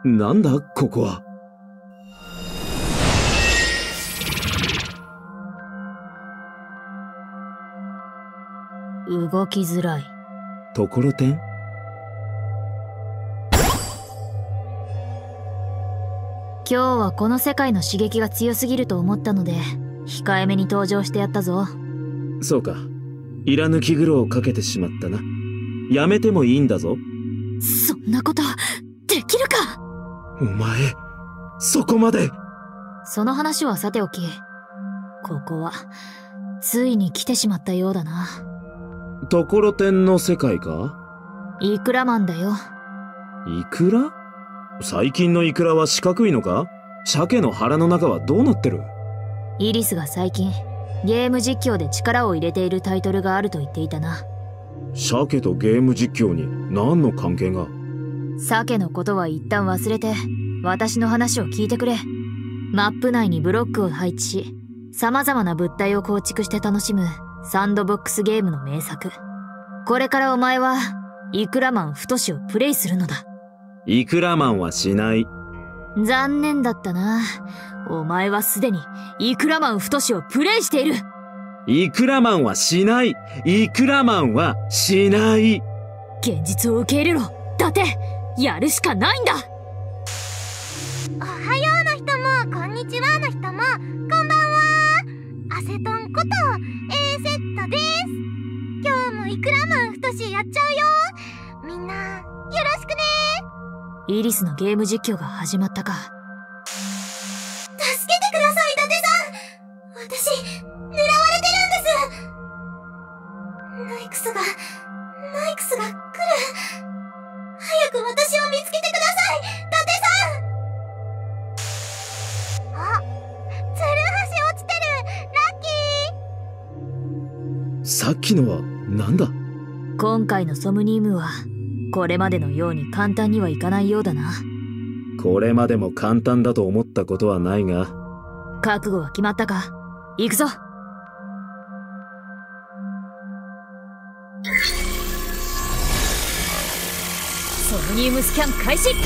なんだここは。 動きづらい。 ところてん？ 今日はこの世界の刺激が強すぎると思ったので控えめに登場してやったぞ。 そうか、いらぬ気苦労をかけてしまったな。やめてもいいんだぞ。 そんなことできるか。 お前、そこまで。 その話はさておき、ここはついに来てしまったようだな。 ところてんの世界か？ イクラマンだよ。 イクラ？最近のイクラは四角いのか？鮭の腹の中はどうなってる？ イリスが最近ゲーム実況で力を入れているタイトルがあると言っていたな。 鮭とゲーム実況に何の関係が？ 鮭のことは一旦忘れて私の話を聞いてくれ。マップ内にブロックを配置し様々な物体を構築して楽しむサンドボックスゲームの名作。これからお前はイクラマン太をプレイするのだ。 イクラマンはしない。 残念だったな。お前はすでにイクラマン太をプレイしている。 イクラマンはしない。イクラマンはしない。 現実を受け入れろ、伊達。やるしかないんだ。 おはようの人もこんにちはの人もこんばんは。アセトンこと A セットです。今日もイクラマン太やっちゃうよ。みんなよろしくね。 イリスのゲーム実況が始まったか。 助けてください、伊達さん。私狙われてるんです。ナイクスが来る。早く私を見つけてください、伊達さん。あ、ツルハシ落ちてる。ラッキー。 さっきのはなんだ？ 今回のソムニウムはこれまでのように簡単にはいかないようだな。 これまでも簡単だと思ったことはないが。 覚悟は決まったか？行くぞ。ソムニウムスキャン開始。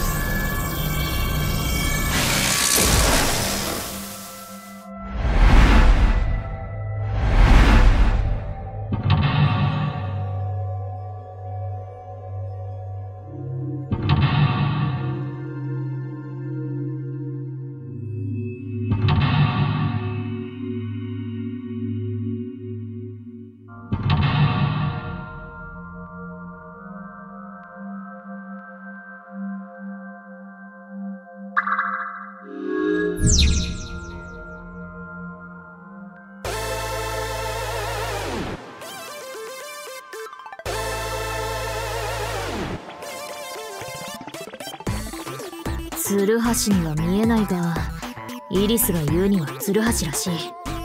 ツルハシには見えないが、イリスが言うにはツルハシらしい。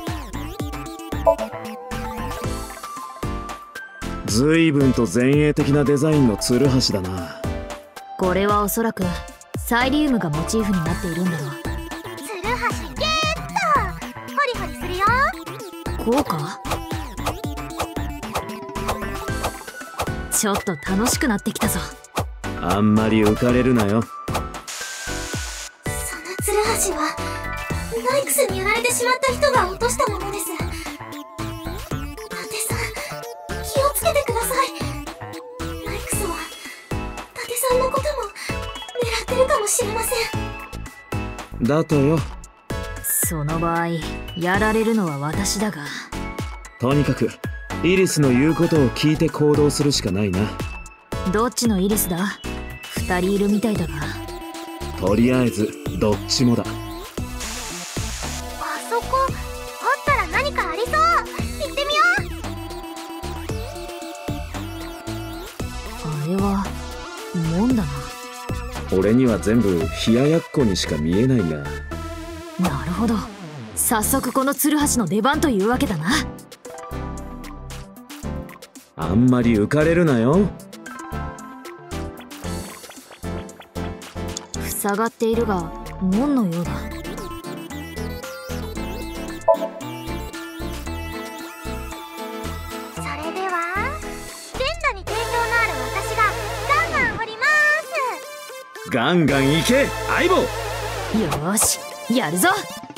随分と前衛的なデザインのツルハシだな。 これはおそらくサイリウムがモチーフになっているんだろう。 ツルハシゲット。ホリホリするよ。 こうか？ちょっと楽しくなってきたぞ。 あんまり浮かれるなよ。 そのツルハシはナイクスにやられてしまった人が落としたものです。伊達さん、気をつけてください。ナイクスは伊達さんのことも狙ってるかもしれません。 だとよ。 その場合やられるのは私だが。 とにかくイリスの言うことを聞いて行動するしかないな。 どっちのイリスだ？2人いるみたいだが。 とりあえずどっちもだ。 あそこ掘ったら何かありそう。行ってみよう。 あれは門だな。 俺には全部冷ややっこにしか見えないが。 なるほど、早速このツルハシの出番というわけだな。 あんまり浮かれるなよ。 塞がっているが門のようだ。 それでは連打に定評のある私がガンガン掘りまガンガン行け相棒。 よーし、やるぞ。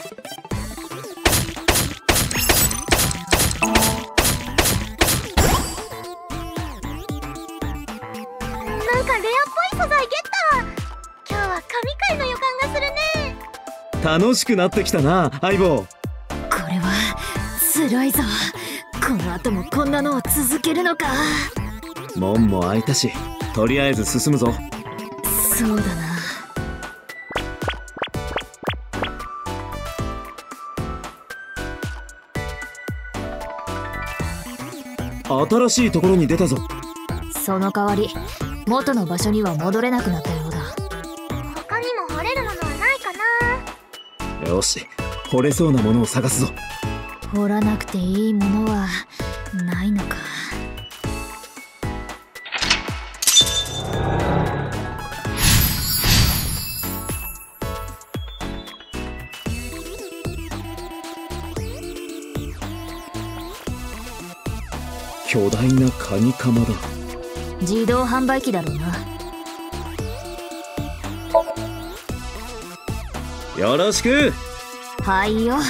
なんかレアっぽい素材ゲット。今日は神回の予感がするね。 楽しくなってきたな相棒。 これは辛いぞ。この後もこんなのを続けるのか。 門も開いたし、とりあえず進むぞ。 そうだな。 新しいところに出たぞ。 その代わり元の場所には戻れなくなったようだ。 他にも掘れるものはないかな。 よし、掘れそうなものを探すぞ。 掘らなくていいものはないのか。 巨大なカニカマだ。 自動販売機だろうな。 よろしく。 はいよ。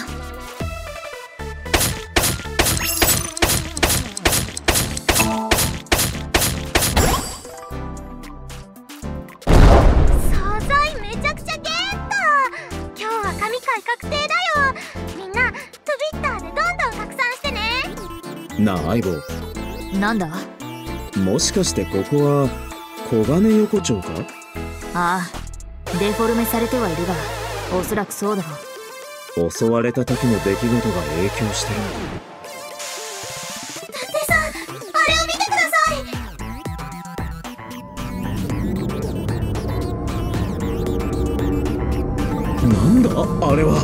素材めちゃくちゃゲット。今日は神回確定だよ。みんな Twitter でどんどん拡散してね。 なあ相棒、 なんだ。 もしかしてここは小金横丁か？ ああ、デフォルメされてはいるが、おそらくそうだろう。 襲われた時の出来事が影響してる。 探偵さん、あれを見てください。 なんだあれは。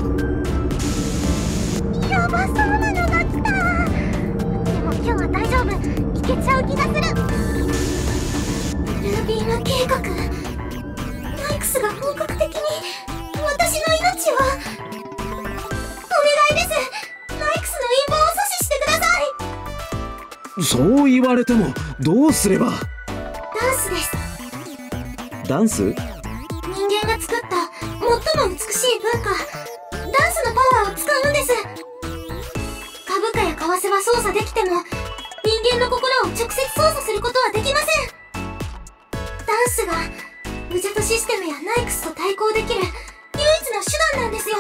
やばそうなのが来た。でも今日は大丈夫。いけちゃう気がする。ルービーム計画。ナイクスが本格的に私の命を。お願いです。ナイクスの陰謀を阻止してください。 そう言われてもどうすれば。 ダンスです。 ダンス？ 人間が作った最も美しい文化、ダンスのパワーを使うんです。株価や為替は操作できても人間の心を直接操作することはできません。ダンスがウジェトシステムやナイクスと対抗できる唯一の手段なんですよ。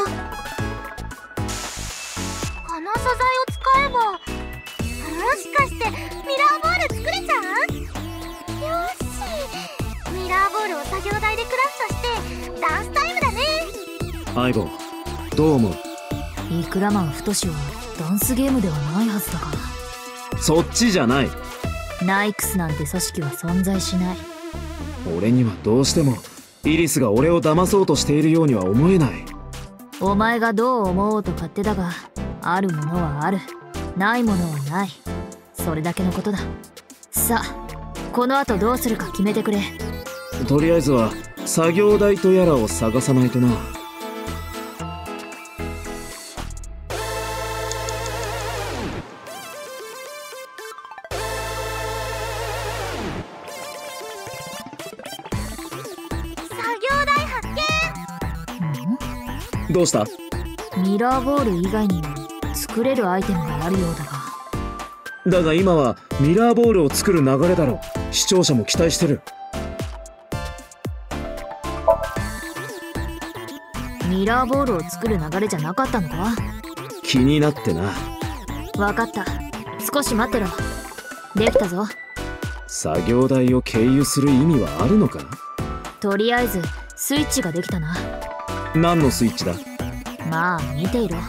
この素材を使えば、もしかしてミラーボール作れちゃう？よし、ミラーボールを作業台でクラフトしてダンスタイムだね。 相棒、どう思う？ イクラマン太はダンスゲームではないはずだが。 そっちじゃない。 ナイクスなんて組織は存在しない。 俺にはどうしてもイリスが俺を騙そうとしているようには思えない。 お前がどう思おうと勝手だが、あるものはある、ないものはない。それだけのことだ。さあ、この後どうするか決めてくれ。 とりあえずは作業台とやらを探さないとな。どうした？ ミラーボール以外にも作れるアイテムがあるようだが。 だが今はミラーボールを作る流れだろ。視聴者も期待してる。 ミラーボールを作る流れじゃなかったのか？ 気になってな。 わかった。少し待ってろ。できたぞ。 作業台を経由する意味はあるのか？ とりあえずスイッチができたな。 何のスイッチだ？ まあ見ていろ。 探偵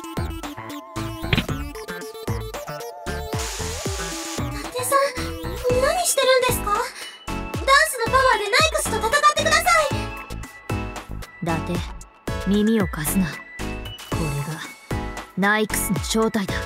さん、何してるんですか？ダンスのパワーでナイクスと戦ってください。 伊達、耳を貸すな。これがナイクスの正体だ。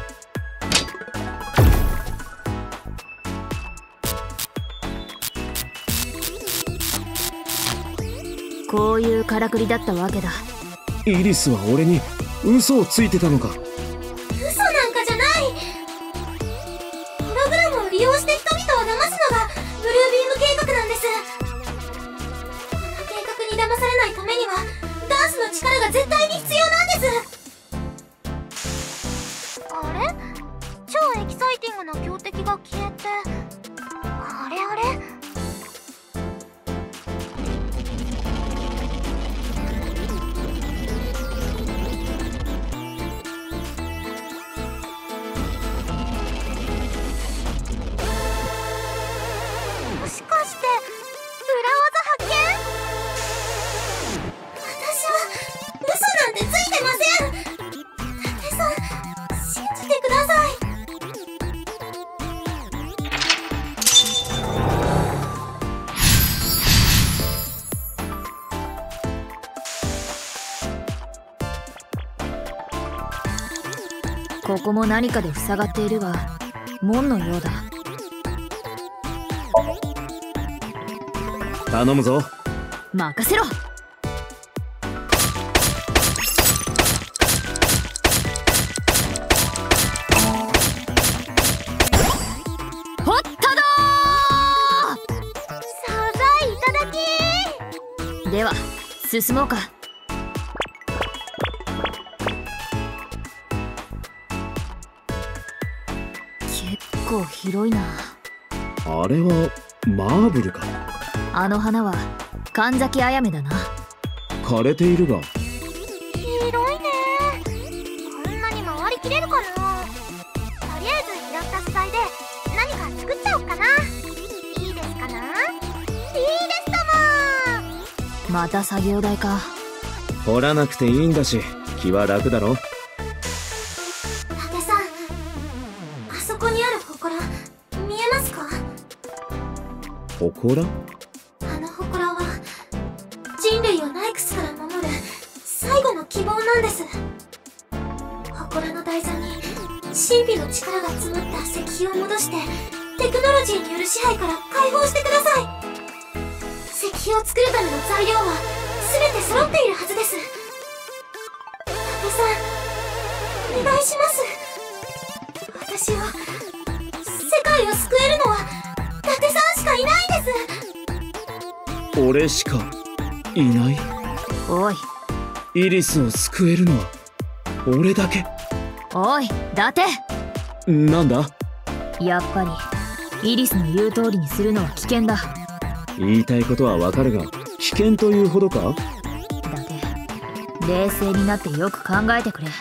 こういうからくりだったわけだ。 イリスは俺に嘘をついてたのか？ 嘘なんかじゃない。ホログラムを利用して人々を騙すのがブルービーム計画なんです。この計画ここも何かで塞がっているが、門のようだ。 頼むぞ。 任せろ。ほったどサザエいただき。 では進もうか。結構広いな。 あれはマーブルか。 あの花は神崎あやめだな。 枯れているが。 広いね。こんなに回りきれるかな。とりあえず拾った素材で何か作っちゃおうかな。いいですかな。いいですとも。 また作業台か。 掘らなくていいんだし、気は楽だろ。 伊達さん、あそこにある祠見えますか。 祠？ あの祠は人類をナイクスから守る最後の希望なんです。祠の台座に神秘の力が詰まった石碑を戻して、テクノロジーによる支配から解放してください。石碑を作るための材料は全て揃っているはずです。伊達さん、お願いします。私は世界を救えるのは伊達さんしかいないです。 俺しかいない。 おいイリスを救えるのは俺だけ。 おい伊達。 なんだ。 やっぱりイリスの言う通りにするのは危険だ。 言いたいことはわかるが、危険というほどか。 伊達、冷静になってよく考えてくれ。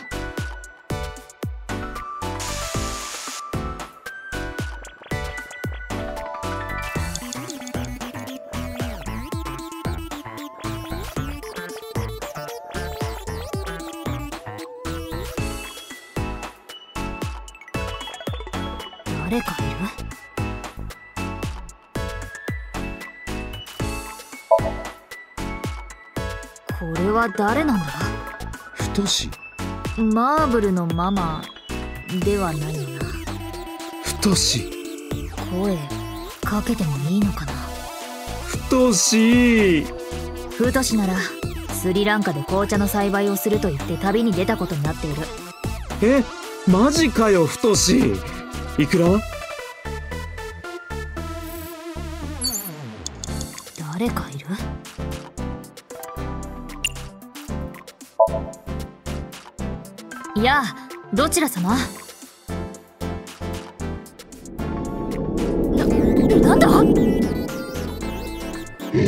誰かいる？これは誰なんだ？ 太し。 マーブルのママではないよな。 太し。 声かけてもいいのかな。 太し。 太しならスリランカで紅茶の栽培をすると言って旅に出たことになっている。 え、マジかよ太し。いくらは？ 誰かいる？いや、どちら様？なんだ？び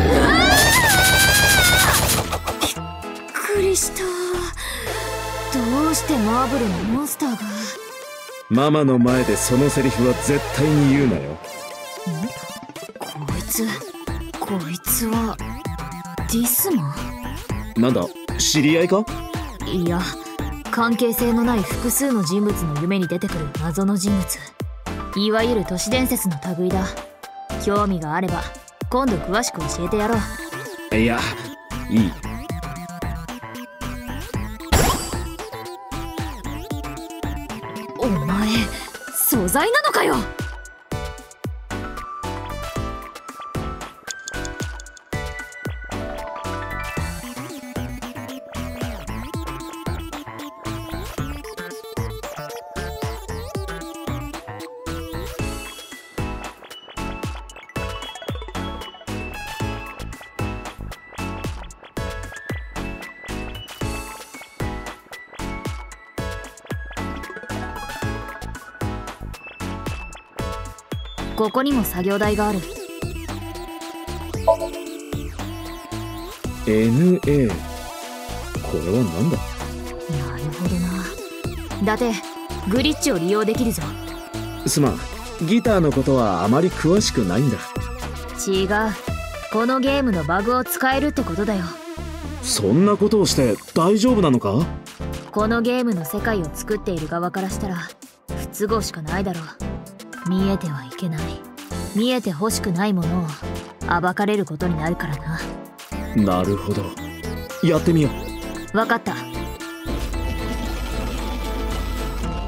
っくりした。どうしてマーブルのモンスターが。 ママの前でそのセリフは絶対に言うなよ。 こいつはディスマン？ なんだ、知り合いか？ いや、関係性のない複数の人物の夢に出てくる謎の人物。いわゆる都市伝説の類だ。興味があれば今度詳しく教えてやろう。 いや、いい。 お前素材なのかよ。ここにも作業台がある。 NA。 これは何だ？ なるほどな。伊達、グリッチを利用できるぞ。 すまん、ギターのことはあまり詳しくないんだ。 違う、このゲームのバグを使えるってことだよ。 そんなことをして大丈夫なのか？ このゲームの世界を作っている側からしたら不都合しかないだろう。見えてはいけない、見えてほしくないものを暴かれることになるからな。 なるほど、やってみよう。 分かった。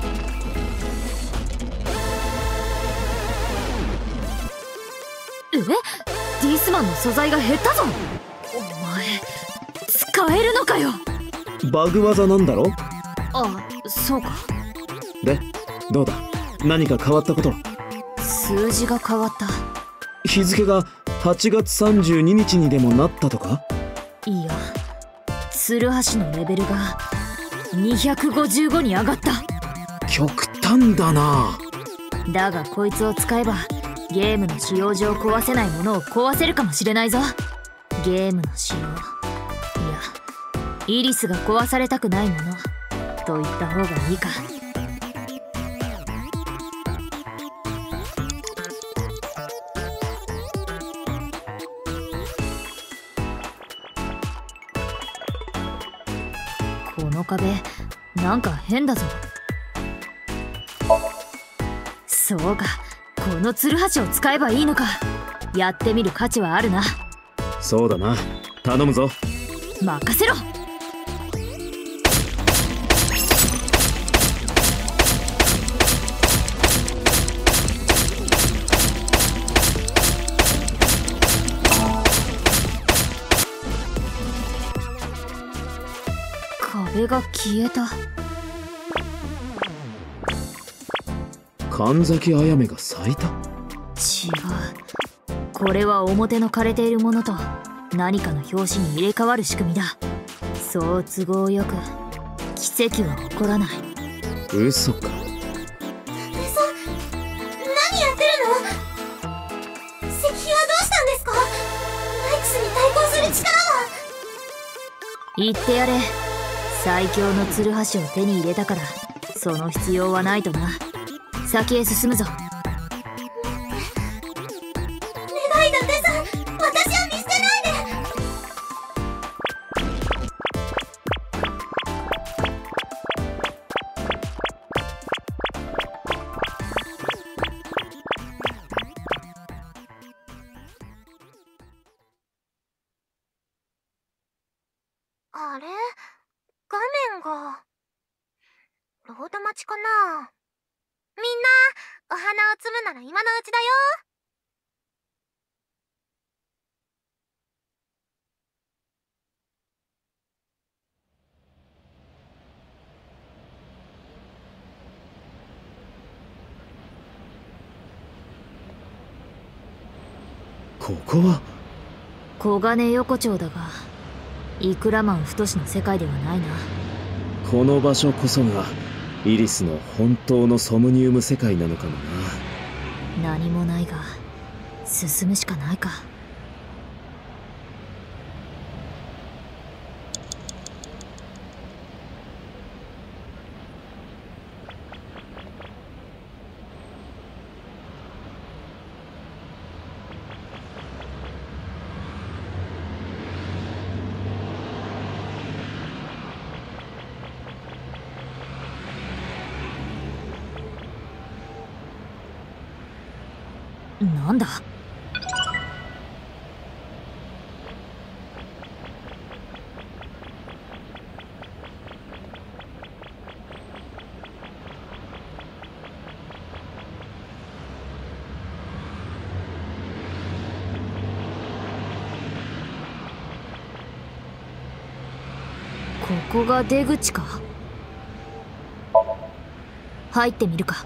ディスマンの素材が減ったぞ。お前使えるのかよ。 バグ技なんだろ？ あ、そうか。 で、どうだ？何か変わったこと？ 数字が変わった。 日付が8月32日にでもなったとか？ いや、ツルハシのレベルが255に上がった。 極端だな。 だがこいつを使えばゲームの使用上壊せないものを壊せるかもしれないぞ。ゲームの使用、いやイリスが壊されたくないものと言った方がいいか。この壁なんか変だぞ。そうか、このツルハシを使えばいいのか。やってみる価値はあるな。 そうだな、頼むぞ。 任せろ。壁が消えた。 神崎あやめが咲いた？違う、 これは表の枯れているものと何かの拍子に入れ替わる仕組みだ。そう都合よく奇跡は起こらない。 嘘か。 伊達さん、何やってるの？石碑はどうしたんですか？ナイクスに対抗する力は？ 言ってやれ。最強のツルハシを手に入れたからその必要はないとな。先へ進むぞ。 願い伊達さん、私を見捨てないで。あれ？画面がロード待ちかな。みんなお花を摘むなら今のうちだよ。 ここは黄金横丁だがイクラマン太の世界ではないな。 この場所こそがイリスの本当のソムニウム世界なのかもな。 何もないが進むしかないか。なんだ？ここが出口か。入ってみるか。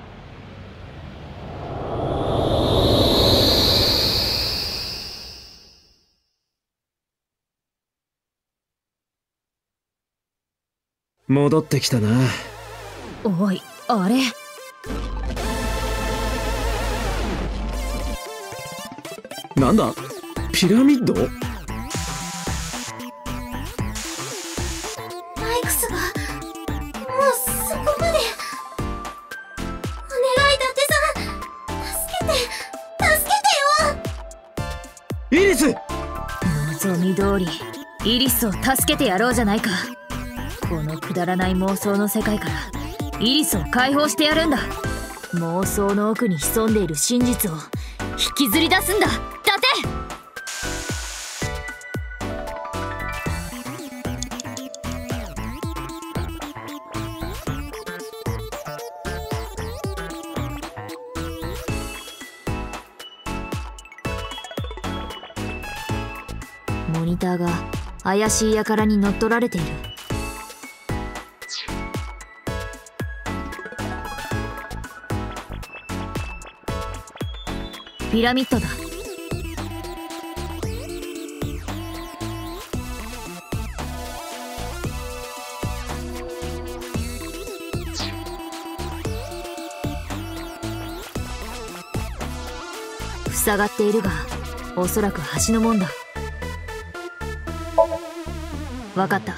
戻ってきたな。 おい、あれ。 なんだ？ピラミッド？ ナイクスがもうそこまで。お願い伊達さん、助けてよ。 イリス！ 望み通りイリスを助けてやろうじゃないか。このくだらない妄想の世界からイリスを解放してやるんだ。妄想の奥に潜んでいる真実を引きずり出すんだ。立て！ ニターが怪しい輩に乗っ取られている。ピラミッドだ。塞がっているが、おそらく橋の門だ。わかった。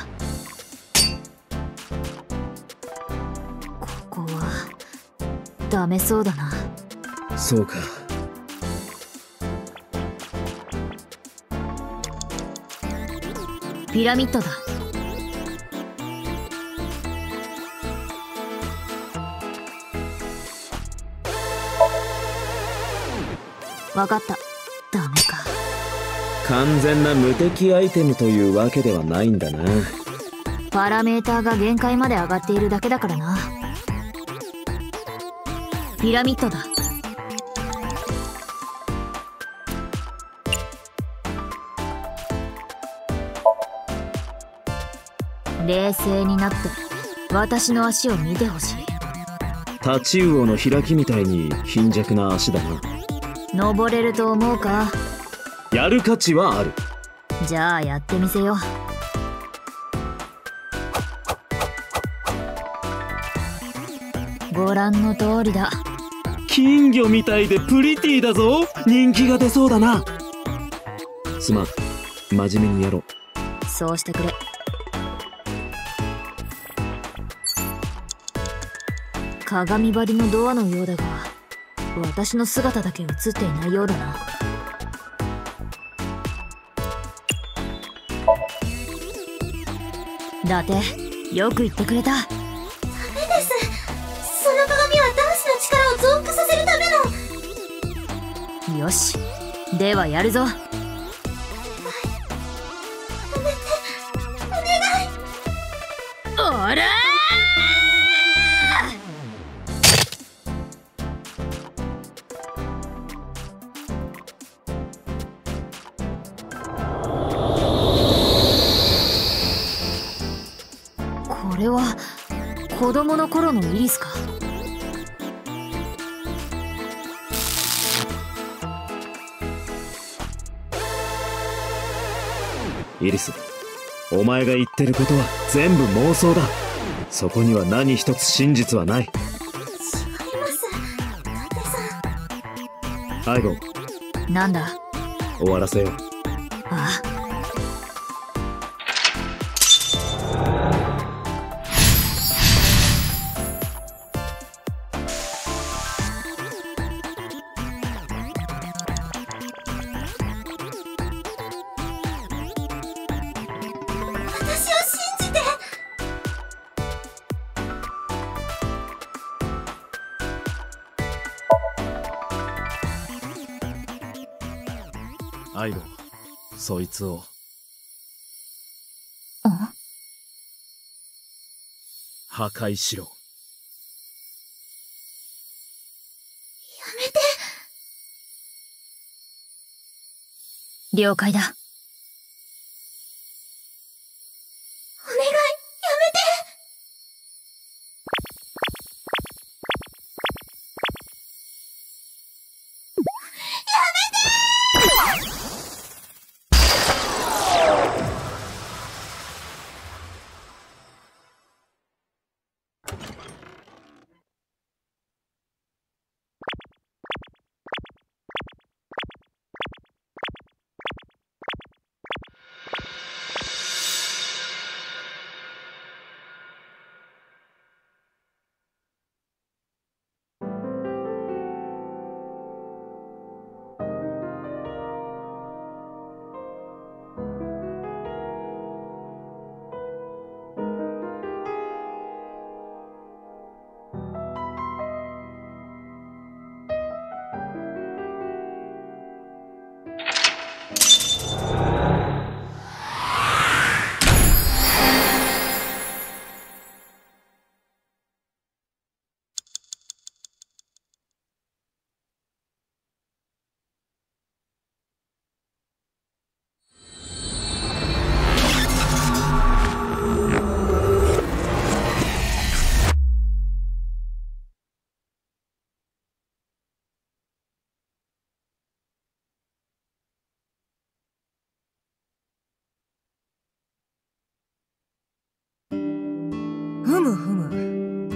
ここはダメそうだな。 そうか。 ピラミッドだ。わかった。ダメか。 完全な無敵アイテムというわけではないんだな。 パラメーターが限界まで上がっているだけだからな。ピラミッドだ。冷静になって私の足を見てほしい。 タチウオの開きみたいに貧弱な足だな。 登れると思うか？ やる価値はある。 じゃあやってみせよう。ご覧の通りだ。 金魚みたいでプリティだぞ。人気が出そうだな。すまん、真面目にやろう。 そうしてくれ。鏡張りのドアのようだが、私の姿だけ映っていないようだな。伊達、よく言ってくれた。 ダメです。その鏡はダンスの力を増幅させるための。 よし、ではやるぞ。 やめて。お願い。 おらー！これは子供の頃のイリスか。 イリス、お前が言ってることは全部妄想だ。そこには何一つ真実はない。 違います。伊達さん。 アイゴ、 なんだ？ 終わらせよう。 ああ。 私を信じて。 アイゴ、そいつを破壊しろ。 やめて。 了解だ。 お願い、やめて。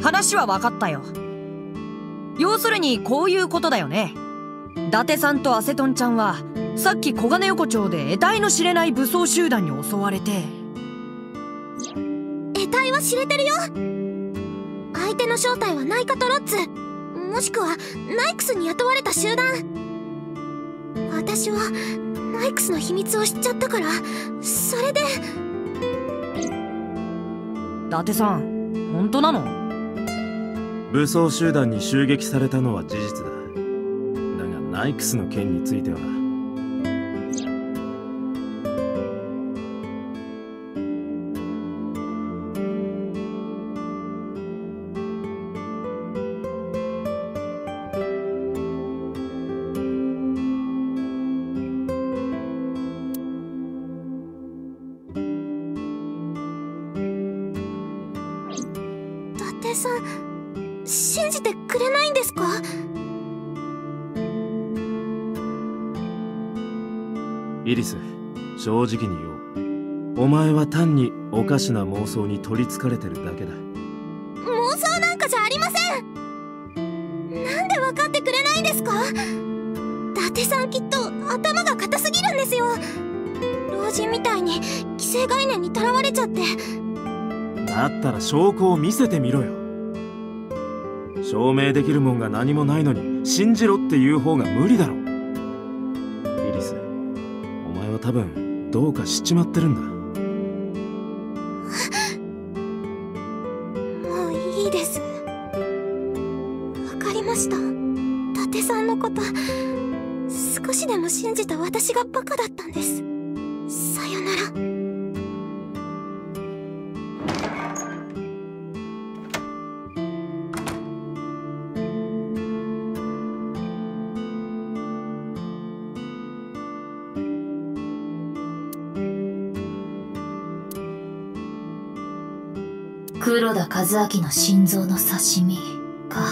話は分かったよ。要するにこういうことだよね。伊達さんとアセトンちゃんはさっき小金横丁で得体の知れない武装集団に襲われて。 得体は知れてるよ。相手の正体はナイカとロッツ、もしくはナイクスに雇われた集団。私はナイクスの秘密を知っちゃったから、それで。 伊達さん、本当なの？ 武装集団に襲撃されたのは事実だ。だがナイクスの件については。 伊達さん、信じてくれないんですか？ イリス、正直に言おう。お前は単におかしな妄想に取りつかれてるだけだ。 妄想なんかじゃありません。なんで分かってくれないんですか？伊達さんきっと頭が固すぎるんですよ。老人みたいに既成概念にとらわれちゃって。 だったら証拠を見せてみろよ。証明できるもんが何もないのに信じろっていう方が無理だろ。イリス、お前は多分どうかしちまってるんだ。 もういいです。わかりました。伊達さんのこと少しでも信じた私がバカだったんです。さよなら。 黒田和明の心臓の刺身か。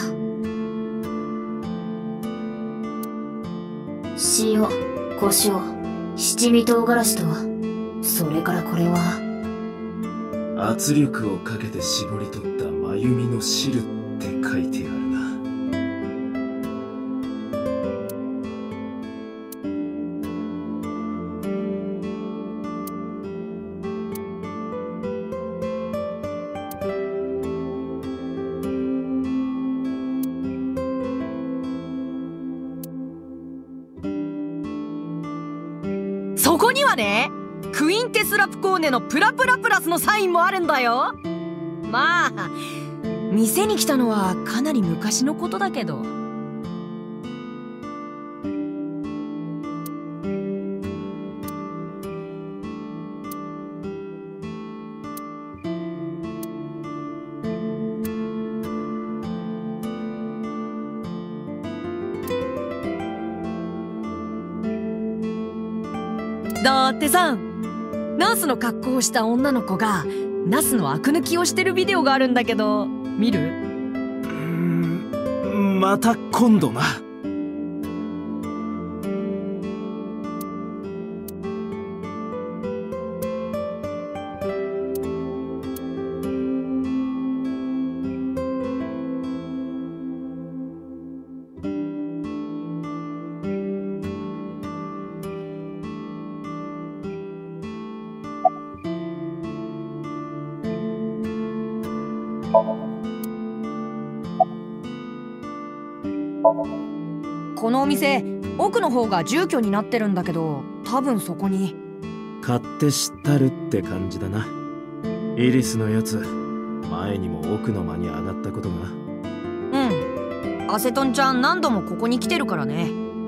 塩、胡椒、七味唐辛子と、それからこれは圧力をかけて絞り取った真弓の汁って書いてあるな。 そこにはね、クインテスラプコーネのプラプラプラスのサインもあるんだよ。まあ店に来たのはかなり昔のことだけど。だってさ、ナースの格好をした女の子がナスのアク抜きをしてるビデオがあるんだけど、見る？ また今度な。 このお店、奥の方が住居になってるんだけど、多分そこに。 買って知ったるって感じだな。イリスのやつ、前にも奥の間に上がったことが。 うん、アセトンちゃん何度もここに来てるからね。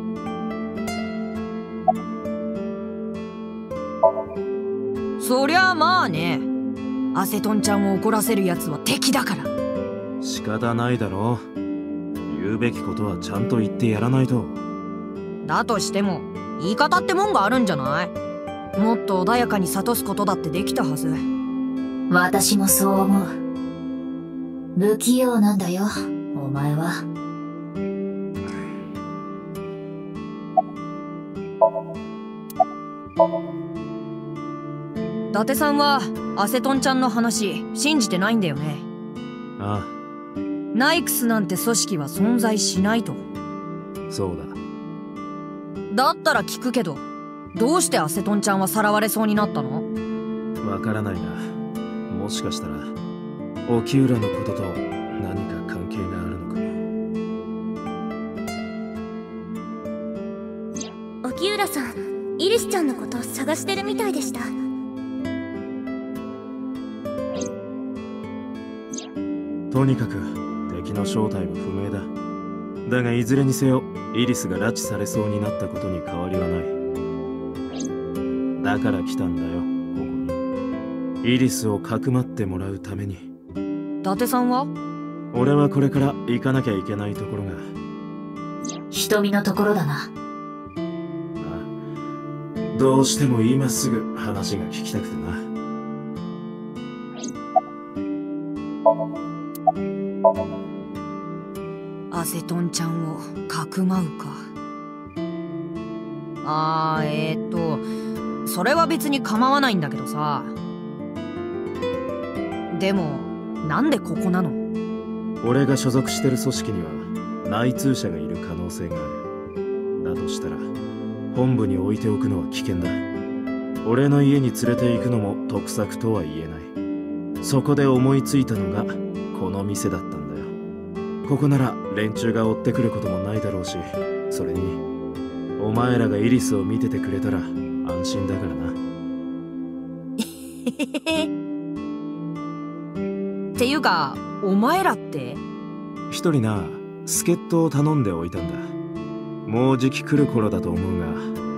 そりゃあまあね、アセトンちゃんを怒らせるやつは敵だから。 仕方ないだろう。言うべきことはちゃんと言ってやらないと。 だとしても言い方ってもんがあるんじゃない？もっと穏やかに諭すことだってできたはず。 私もそう思う。不器用なんだよ、お前は。 伊達さんはアセトンちゃんの話信じてないんだよね。 ああ、 ナイクスなんて組織は存在しないと。 そうだったら聞くけど、どうしてアセトンちゃんはさらわれそうになったの？ だ。わからないが、もしかしたら沖浦のことと何か関係があるのかも。 沖浦さん、イリスちゃんのことを探してるみたいでした。 とにかく敵の正体は不明だ。だがいずれにせよイリスが拉致されそうになったことに変わりはない。だから来たんだよ、ここに。イリスをかくまってもらうために。 伊達さんは？ 俺はこれから行かなきゃいけないところが。 瞳のところだな。 どうしても今すぐ話が聞きたくてな。 アセトンちゃんをかくまうか。それは別に構わないんだけどさ。でもなんでここなの？ 俺が所属してる組織には内通者がいる可能性がある。だとしたら本部に置いておくのは危険だ。俺の家に連れて行くのも得策とは言えない。そこで思いついたのがこの店だったんだよ。ここなら連中が追ってくることもないだろうし、それにお前らがイリスを見ててくれたら安心だからな。 っていうか、お前らって？ 一人な、助っ人を頼んでおいたんだ。もうじき来る頃だと思うが。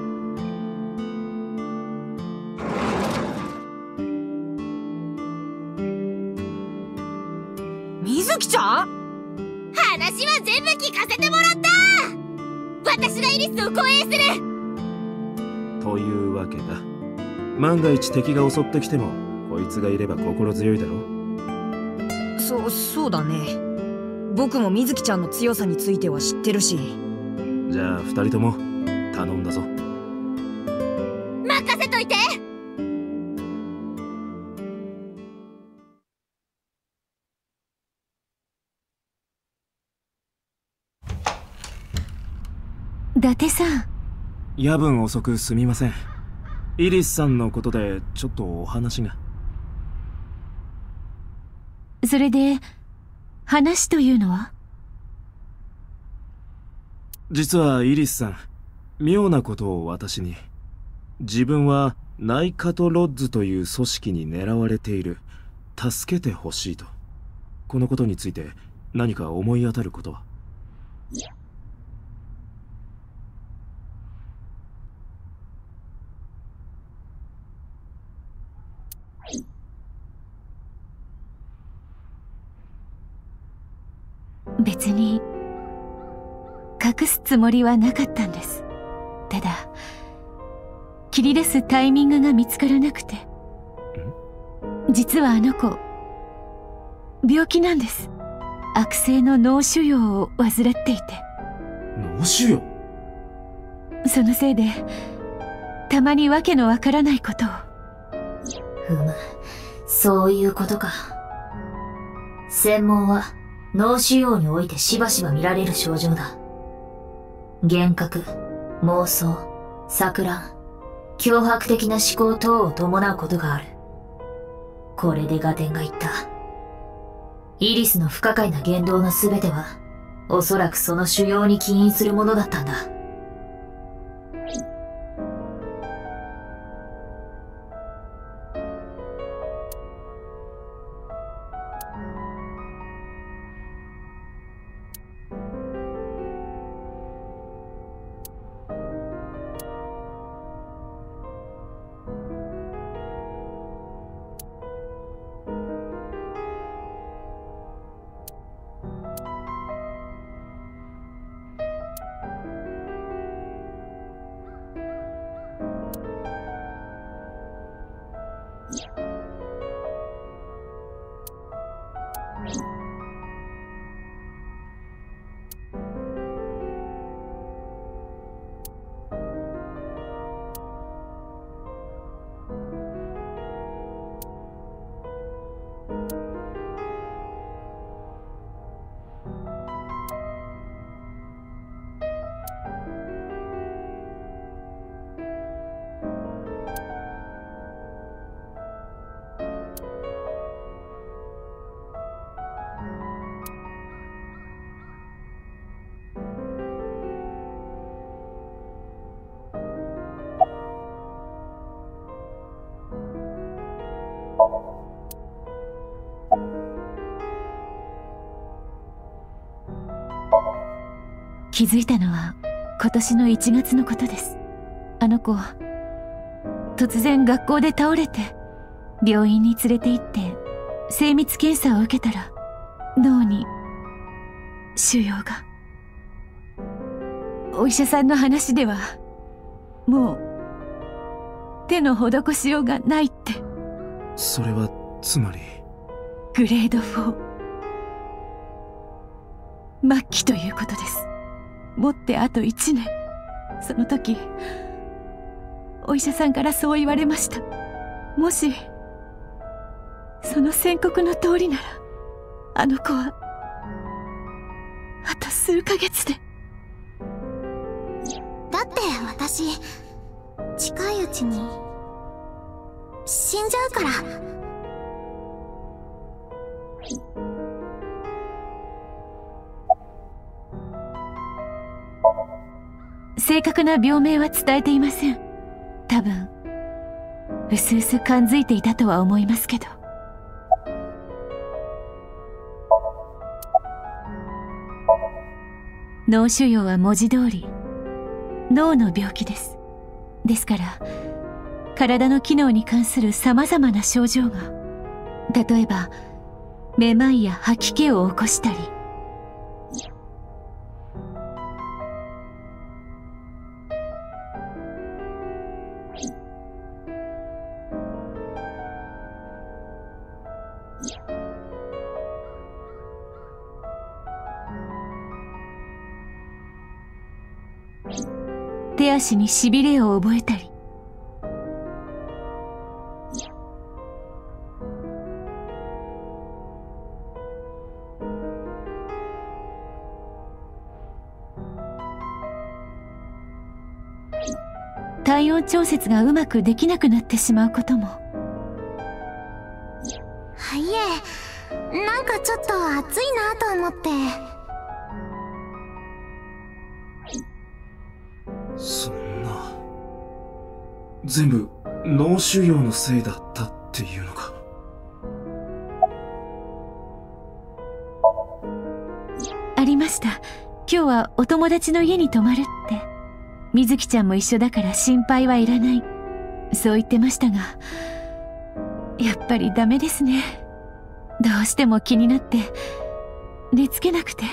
水木ちゃん？ 話は全部聞かせてもらった。私がイリスを護衛する。 というわけだ。万が一敵が襲ってきてもこいつがいれば心強いだろ。 そうだね。僕も水木ちゃんの強さについては知ってるし。 じゃあ二人とも頼んだぞ。 任せといて。 伊達さん。 夜分遅くすみません。イリスさんのことでちょっとお話が。 それで話というのは？ 実はイリスさん、妙なことを私に。自分はナイカトロッズという組織に狙われている。助けてほしいと。このことについて何か思い当たることは？ 別に隠すつもりはなかったんです。ただ切り出すタイミングが見つからなくて。実はあの子病気なんです。悪性の脳腫瘍を患っていて。 脳腫瘍？ そのせいでたまにわけのわからないことを。 そういうことか。専門は脳腫瘍においてしばしば見られる症状だ。幻覚、妄想、錯乱、脅迫的な思考等を伴うことがある。これで合点がいった。イリスの不可解な言動の全ては、おそらくその腫瘍に起因するものだったんだ。 気づいたのは今年の1月のことです。あの子、突然学校で倒れて病院に連れて行って精密検査を受けたら脳に腫瘍が。お医者さんの話ではもう手の施しようがないって。 それはつまりグレード4末期ということです。もってあと1年。その時お医者さんからそう言われました。もしその宣告の通りならあの子はあと数ヶ月で。 だって私近いうちに死んじゃうから。 正確な病名は伝えていません。多分うすうす感づいていたとは思いますけど。脳腫瘍は文字通り脳の病気です。ですから体の機能に関する様々な症状が、例えばめまいや吐き気を起こしたり、手足にしびれを覚えたり、体温調節がうまくできなくなってしまうことも。 いえ、なんかちょっと暑いなと思って。 そんな、全部脳腫瘍のせいだったっていうのか。 ありました。今日はお友達の家に泊まるって。水木ちゃんも一緒だから心配はいらない、そう言ってましたが、やっぱりダメですね。どうしても気になって寝つけなくて。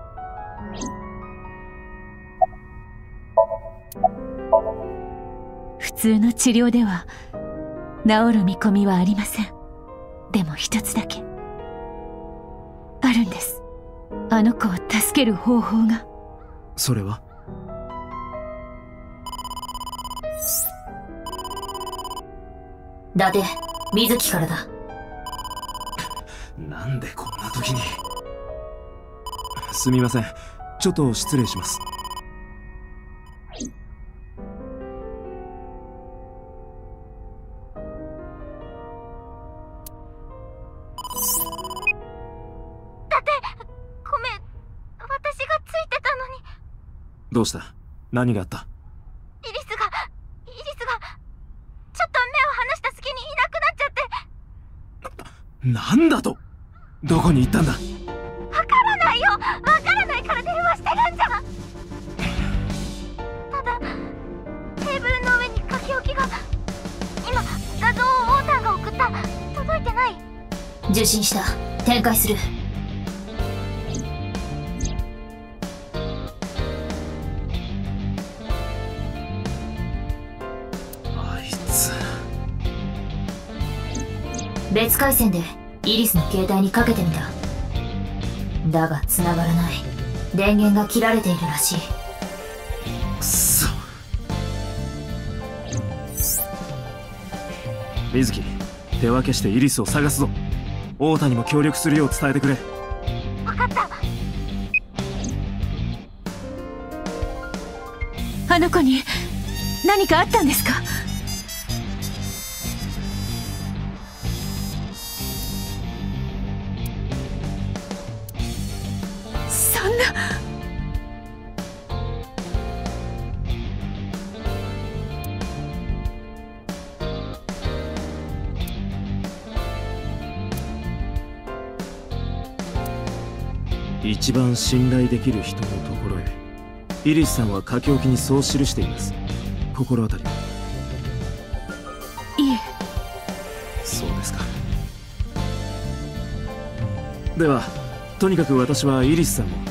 普通の治療では治る見込みはありません。でも一つだけあるんです。あの子を助ける方法が。 それは？ 伊達、水木からだ。 なんでこんな時に。すみません、ちょっと失礼します。どうした？何があった？ イリスがちょっと目を離した隙にいなくなっちゃって。 なんだと？どこに行ったんだ？ わからないよ。わからないから電話してるんじゃ。ただテーブルの上に書き置きが。今画像をウォーターが送った。届いてない？ 受信した。展開する。別回線でイリスの携帯にかけてみた。だが繋がらない。電源が切られているらしい。 くそ。水木、手分けしてイリスを探すぞ。太田にも協力するよう伝えてくれ。 分かった。 あの子に何かあったんですか？そんな。 一番信頼できる人のところへイリスさんは書き置きにそう記しています。心当たりは？ いえ。 そうですか。ではとにかく私はイリスさんも。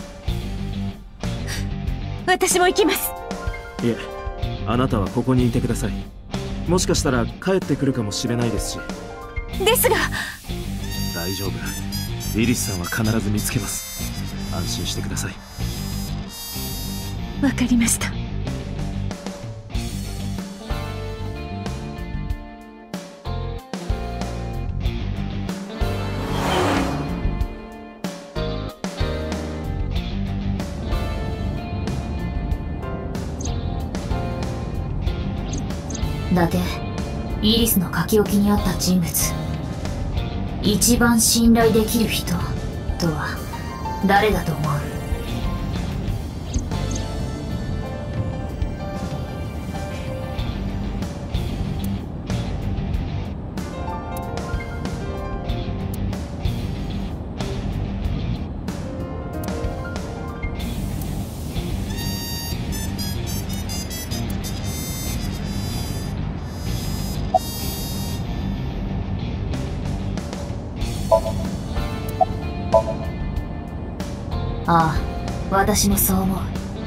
私も行きます。 いえ、あなたはここにいてください。もしかしたら帰ってくるかもしれないですし。 ですが。 大丈夫、イリスさんは必ず見つけます。安心してください。 わかりました。 だってイリスの書き置きにあった人物、一番信頼できる人とは誰だと思う？ああ、私もそう思う。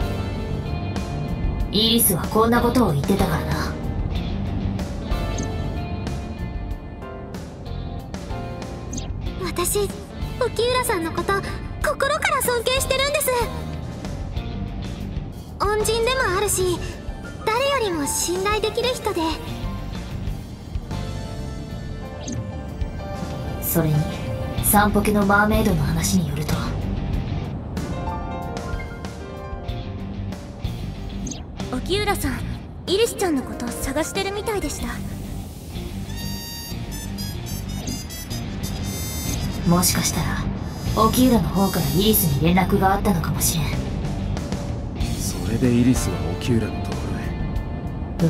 イリスはこんなことを言ってたからな。 私、沖浦さんのこと心から尊敬してるんです。恩人でもあるし、誰よりも信頼できる人で。 それに散歩家のマーメイドの話によると、 沖浦さん、イリスちゃんのことを探してるみたいでした。 もしかしたら沖浦の方からイリスに連絡があったのかもしれん。 それでイリスは沖浦のところへ。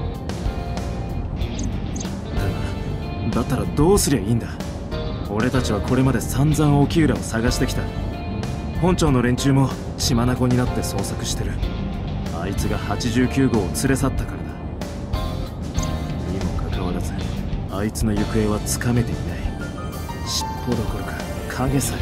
だったらどうすりゃいいんだ。俺たちはこれまで散々沖浦を探してきた。本庁の連中も血眼になって捜索してる。あいつが89号を連れ去ったからだ。にもかかわらずあいつの行方はつかめていない。尻尾どころか影さ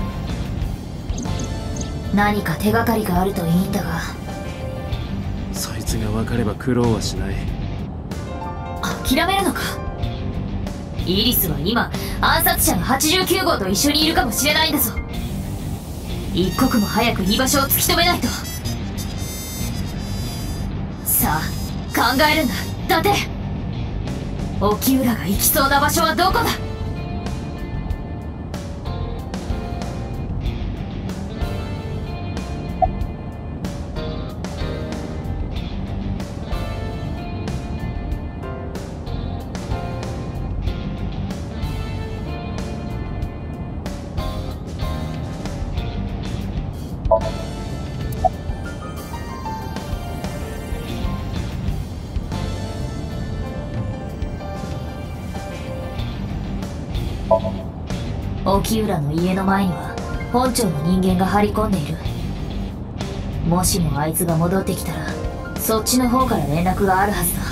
え。 何か手がかりがあるといいんだが。 そいつが分かれば苦労はしない。 諦めるのか。イリスは今暗殺者の89号と一緒にいるかもしれないんだぞ。一刻も早く居場所を突き止めないと。さあ考えるんだ、伊達。沖浦が行きそうな場所はどこだ。沖浦の家の前には本庁の人間が張り込んでいる。もしもあいつが戻ってきたらそっちの方から連絡があるはずだ。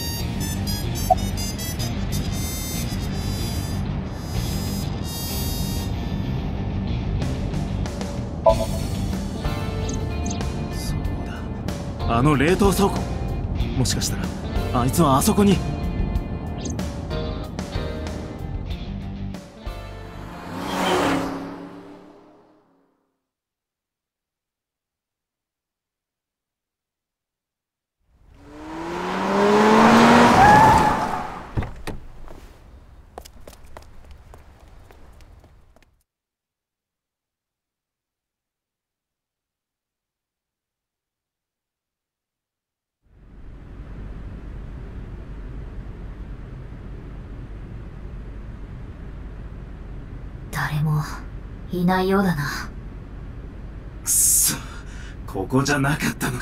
そうだ、あの冷凍倉庫。もしかしたらあいつはあそこに。 誰もいないようだな。 くそ、ここじゃなかったのか。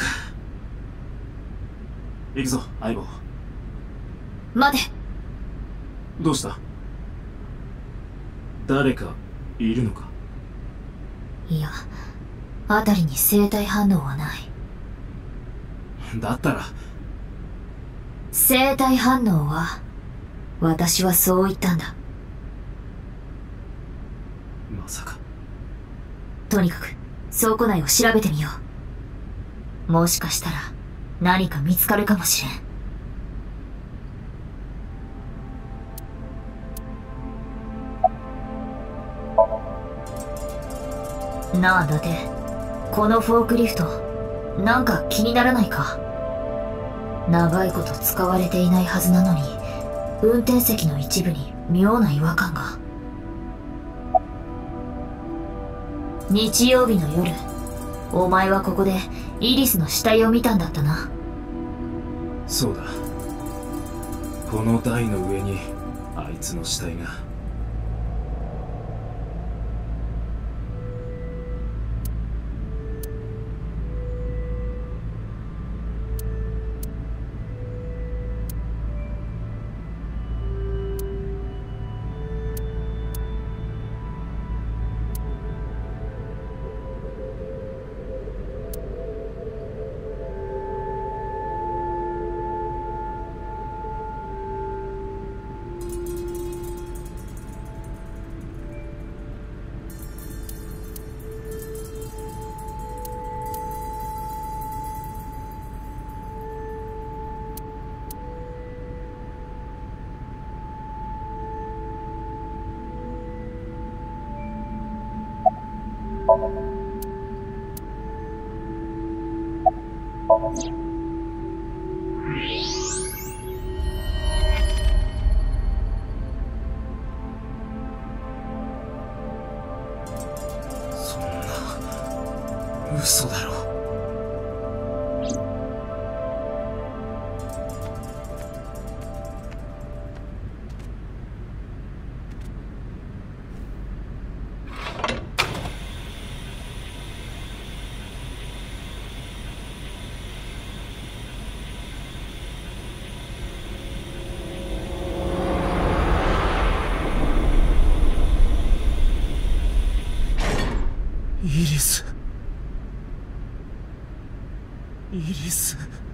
行くぞ相棒。 待て。 どうした？誰かいるのか？ いや、辺りに生体反応はない。 だったら生体反応は私はそう言ったんだ。 まさか。 とにかく倉庫内を調べてみよう。もしかしたら何か見つかるかもしれん。なあ伊達、このフォークリフトなんか気にならないか？長いこと使われていないはずなのに運転席の一部に妙な違和感が。日曜日の夜、お前はここでイリスの死体を見たんだったな。 そうだ。この台の上にあいつの死体が。そんな嘘だろ。イリス。イリス。